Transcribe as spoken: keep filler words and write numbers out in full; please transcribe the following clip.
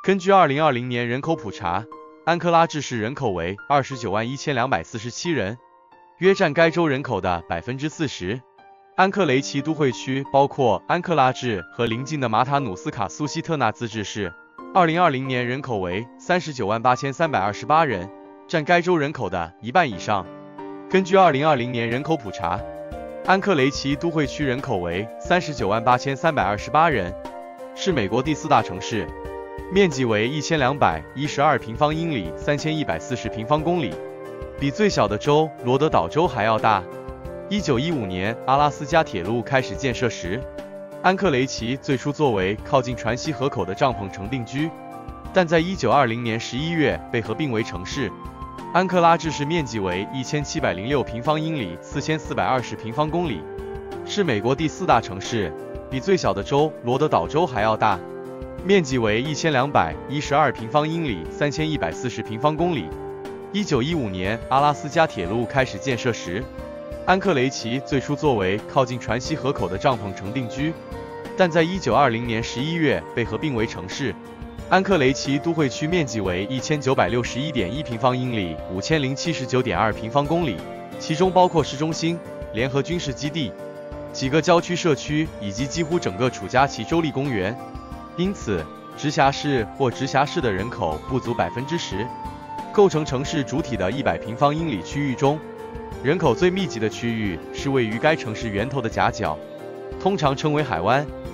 根据二零二零年人口普查，安克拉治市人口为二十九万一千两百四十七人，约占该州人口的 百分之四十。安克雷奇都会区包括安克拉治和邻近的马塔努斯卡苏西特纳自治市，二零二零年人口为三十九万八千三百二十八人，占该州人口的一半以上。根据二零二零年人口普查，安克雷奇都会区人口为三十九万八千三百二十八人，是美国第四大城市，面积为一千两百一十二平方英里，三千一百四十平方公里，比最小的州罗德岛州还要大。一九一五年阿拉斯加铁路开始建设时，安克雷奇最初作为靠近船溪河口的帐篷城定居，但在一九二零年十一月被合并为城市。安克拉治市面积为一千七百零六平方英里，四千四百二十平方公里，是美国第四大城市，比最小的州罗德岛州还要大，面积为一千两百一十二平方英里，三千一百四十平方公里。一九一五年阿拉斯加铁路开始建设时，安克雷奇最初作为靠近船溪河口的帐篷城定居，但在一九二零年十一月被合并为城市。安克雷奇都会区面积为一千九百六十一点一平方英里，五千零七十九点二平方公里，其中包括市中心、联合军事基地、几个郊区社区以及几乎整个楚加奇州立公园。因此，直辖市或直辖市的人口不足 百分之十， 构成城市主体的一百平方英里区域中，人口最密集的区域是位于该城市源头的夹角，通常称为海湾，